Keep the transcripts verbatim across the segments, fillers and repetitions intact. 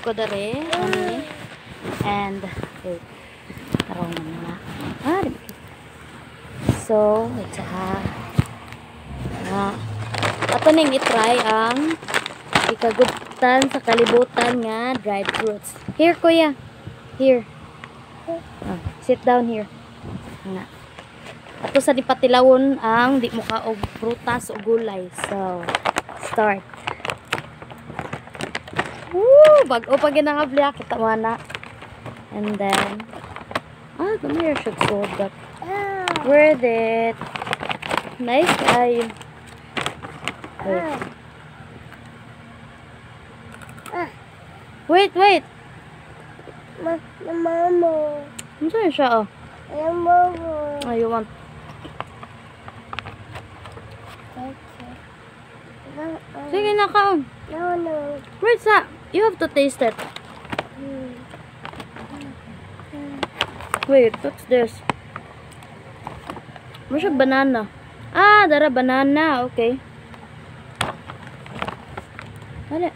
ko dere ani and wait tarong na ah di ba? So wait ha na ato ning i-try ang ikagutan sa kalibutan nga dried fruits. Here kuya, here. Oh, sit down here nga ato sa dipatilawon ang di mo ka og prutas o gulay. So start. Woo! Bag-o pa ginangabli kita mana. And then, ah, come here, should sold that. Worth it. Nice guy. Wait. Wait, wait. Mama. Ano saan siya, oh? Mama. Oh, you want? Sige na ka, oh. No, no. Where's that? You have to taste it. Wait, what's this? Where's your banana? Ah, dara banana. Okay. Dali.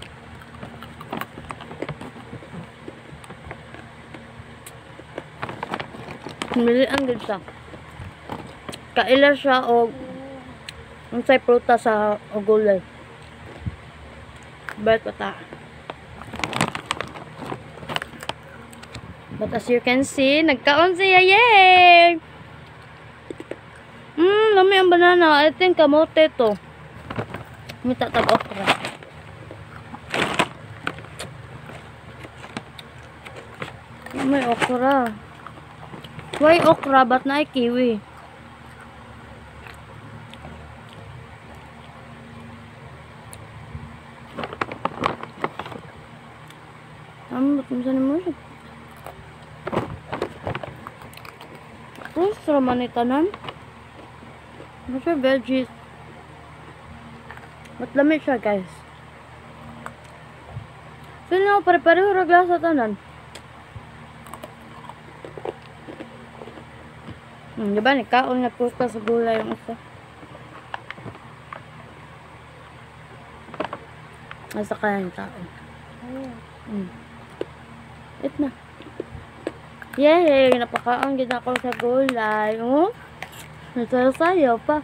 Milian gid siya. Kaila siya og unsay prutas sa og gulay. But bata. But as you can see, nagkaon siya, yay! Mmm, lami ang banana. I think kamote to. Mita tag okra. May okra. Why okra? Ba't na ay kiwi? Ano ba't minsan mo siya? Tapos raman ni tanan. Ano siya? Veggies. Ba't lamig siya guys? So na ako pare-pareho ragla sa tanan. Hmm, diba? Nikaon nga pusta sa gulay yung isa. Nasa kaya yung tao. Hmm. It na. Yay! Napakaon gid ako sa gulay. Oh? Nasasayaw pa.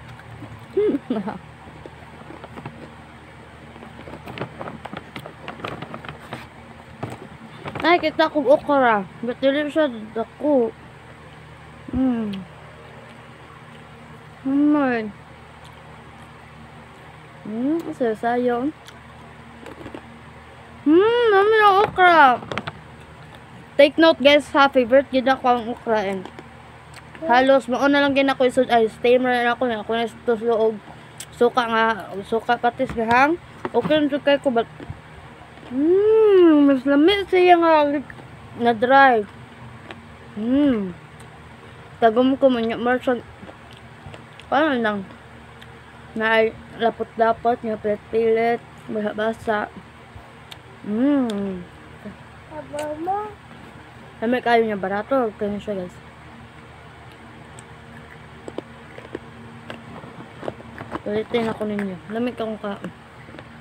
Ay, kita kong okra. Ba't dili siya dako? Hmm. Hmm. Hmm, nasasayaw. Hmm, mami ang okra. Take note guys, ha, favorite gid ako ang okra and halos mao na lang gid ako isud ay steamer na ako na ako na tuslo og suka nga suka patis gahang okay jud kay ko but hmm mas lami siya nga na dry. Hmm tagom ko man yung marsan paano lang na ay lapot-lapot nga pilit-pilit basa-basa. Hmm Mama. lami kayo niya barato kaya siya guys. Ulitin ako ninyo. Lamig akong ka.